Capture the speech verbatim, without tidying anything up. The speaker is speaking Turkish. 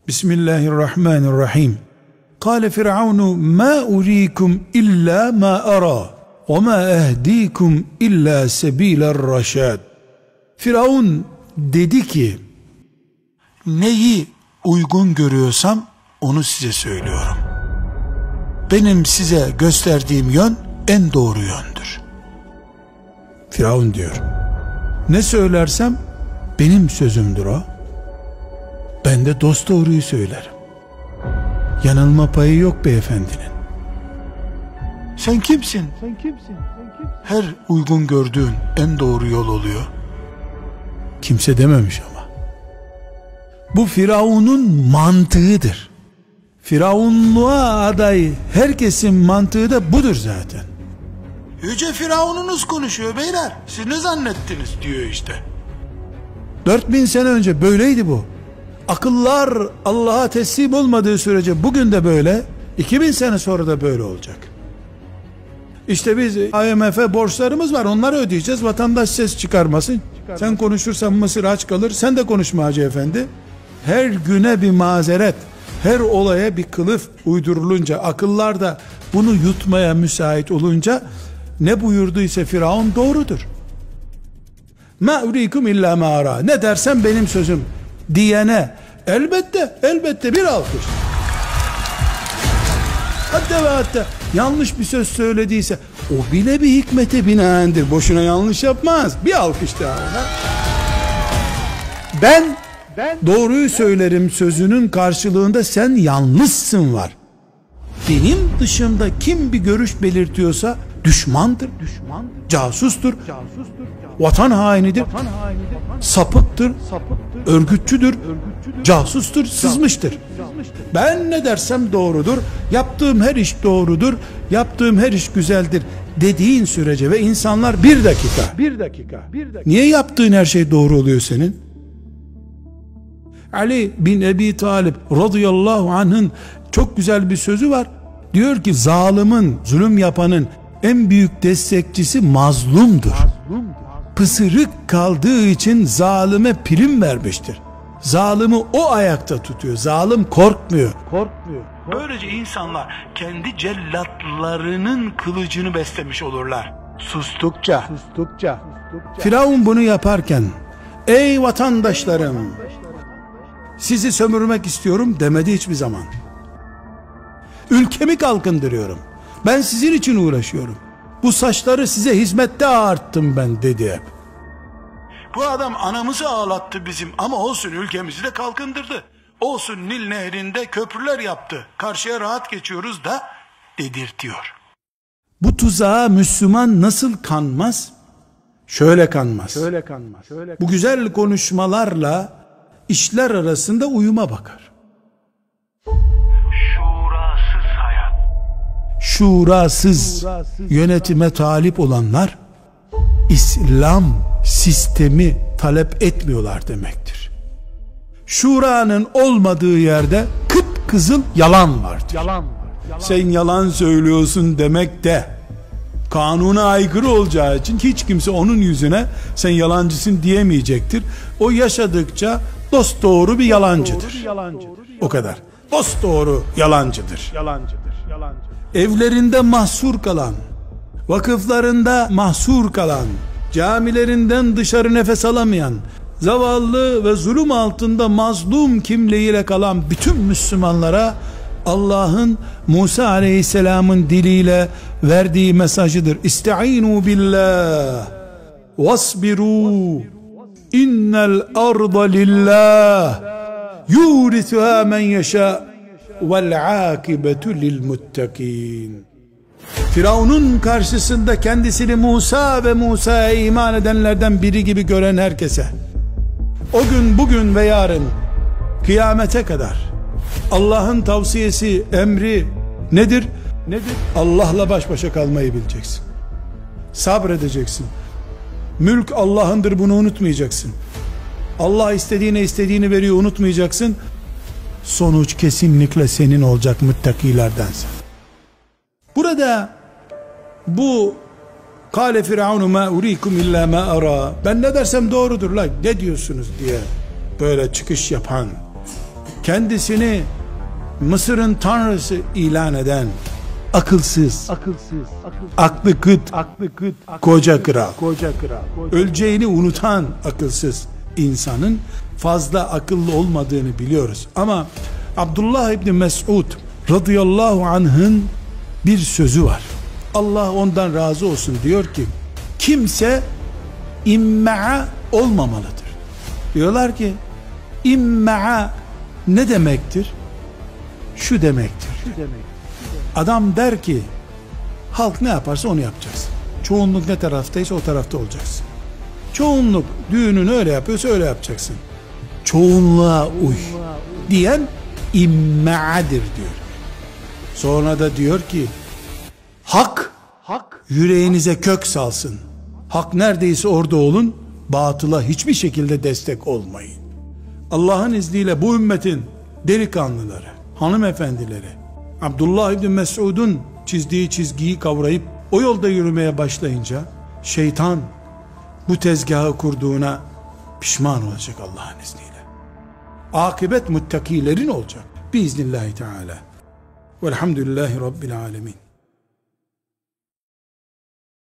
Bismillahirrahmanirrahim. Kâle Firavunu mâ urîkum illâ mâ arâ ve mâ ehdîkum illâ sebîler reşâd. Firavun dedi ki, neyi uygun görüyorsam onu size söylüyorum. Benim size gösterdiğim yön en doğru yöndür. Firavun diyor, ne söylersem benim sözümdür o. Ben de dosdoğruyu söylerim. Yanılma payı yok beyefendinin. Sen kimsin? Sen kimsin? Sen kimsin? Her uygun gördüğün en doğru yol oluyor. Kimse dememiş ama. Bu Firavun'un mantığıdır. Firavunluğa aday herkesin mantığı da budur zaten. Yüce Firavununuz konuşuyor beyler. Siz ne zannettiniz diyor işte. Dört bin sene önce böyleydi bu. Akıllar Allah'a teslim olmadığı sürece bugün de böyle, iki bin sene sonra da böyle olacak. İşte biz I M F'e borçlarımız var, onları ödeyeceğiz, vatandaş ses çıkarmasın. Çıkarmasın. Sen konuşursan Mısır aç kalır, sen de konuşma Hacı Efendi. Her güne bir mazeret, her olaya bir kılıf uydurulunca, akıllar da bunu yutmaya müsait olunca ne buyurduysa Firavun doğrudur. Ma urikum illa ma ara. Ne dersen benim sözüm diyene elbette elbette bir alkış. Hatta ve hatta yanlış bir söz söylediyse o bile bir hikmete binaendir. Boşuna yanlış yapmaz. Bir alkış daha ona. Ben ben doğruyu söylerim sözünün karşılığında sen yanlışsın var. Benim dışımda kim bir görüş belirtiyorsa düşmandır, düşmandır, casustur, casustur, vatan hainidir, vatan hainidir, sapıktır, sapıktır, örgütçüdür, örgütçüdür, casustur, sızmıştır. Ben ne dersem doğrudur, yaptığım her iş doğrudur, yaptığım her iş güzeldir dediğin sürece ve insanlar bir dakika, bir dakika, bir dakika. Niye yaptığın her şey doğru oluyor senin? Ali bin Ebi Talib radıyallahu anh'ın çok güzel bir sözü var. Diyor ki zalimin, zulüm yapanın en büyük destekçisi mazlumdur. Pısırık kaldığı için zalime prim vermiştir. Zalimi o ayakta tutuyor. Zalim korkmuyor. Korkmuyor. Böylece insanlar kendi cellatlarının kılıcını beslemiş olurlar. Sustukça. Sustukça. Firavun bunu yaparken ey vatandaşlarım sizi sömürmek istiyorum demedi hiçbir zaman. Ülkemi kalkındırıyorum. Ben sizin için uğraşıyorum. Bu saçları size hizmette ağarttım ben dedi hep. Bu adam anamızı ağlattı bizim ama olsun ülkemizi de kalkındırdı. Olsun Nil nehrinde köprüler yaptı. Karşıya rahat geçiyoruz da dedirtiyor. Bu tuzağa Müslüman nasıl kanmaz? Şöyle kanmaz. Şöyle kanmaz. Şöyle Bu güzel konuşmalarla işler arasında uyuma bakar. Şurasız yönetime talip olanlar İslam sistemi talep etmiyorlar demektir. Şuranın olmadığı yerde kıpkızıl yalan vardır. Yalan, yalan. Sen yalan söylüyorsun demek de kanuna aykırı olacağı için hiç kimse onun yüzüne sen yalancısın diyemeyecektir. O yaşadıkça dosdoğru bir yalancıdır. O kadar. Dosdoğru yalancıdır. Yalancıdır. Yalancıdır. Evlerinde mahsur kalan, vakıflarında mahsur kalan, camilerinden dışarı nefes alamayan, zavallı ve zulüm altında mazlum kimliğiyle kalan bütün Müslümanlara Allah'ın Musa aleyhisselamın diliyle verdiği mesajıdır. İsta'inu billah vasbiru innel arda lillah yurithuha men yeşâ vel akibetu lil muttakin. Firavun'un karşısında kendisini Musa ve Musa'ya iman edenlerden biri gibi gören herkese o gün, bugün ve yarın kıyamete kadar Allah'ın tavsiyesi, emri nedir? Nedir? Allah'la baş başa kalmayı bileceksin. Sabredeceksin. Mülk Allah'ındır, bunu unutmayacaksın. Allah istediğine istediğini veriyor, unutmayacaksın. Sonuç kesinlikle senin olacak muttakilerdense. Burada bu kâle firavunu mâ urikum illâ mâ arâ, ben ne dersem doğrudur la, ne diyorsunuz diye böyle çıkış yapan kendisini Mısır'ın tanrısı ilan eden akılsız, akılsız, akılsız, aklı kıt, aklı kıt, koca kral, koca kral, koca öleceğini unutan akılsız insanın fazla akıllı olmadığını biliyoruz. Ama Abdullah İbni Mes'ud radıyallahu anh'ın bir sözü var. Allah ondan razı olsun, diyor ki kimse imma'a olmamalıdır. Diyorlar ki imma'a ne demektir? Şu demektir. Şu demek. Adam der ki halk ne yaparsa onu yapacaksın. Çoğunluk ne taraftaysa o tarafta olacaksın. Çoğunluk düğününü öyle yapıyorsa öyle yapacaksın. Çoğunluğa uy diyen imma'adir diyor. Sonra da diyor ki hak, Hak yüreğinize kök salsın. Hak neredeyse orada olun. Batıla hiçbir şekilde destek olmayın. Allah'ın izniyle bu ümmetin delikanlıları, hanımefendileri Abdullah İbni Mes'ud'un çizdiği çizgiyi kavrayıp o yolda yürümeye başlayınca şeytan bu tezgahı kurduğuna pişman olacak Allah'ın izniyle. Akıbet muttakilerin olacak biiznillahü teala. Velhamdülillahi Rabbil alemin.